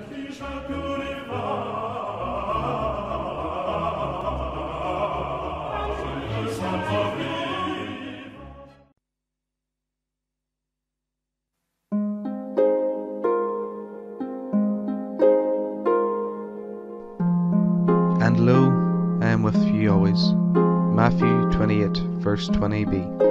And lo, I am with you always. Matthew 28 verse 20b.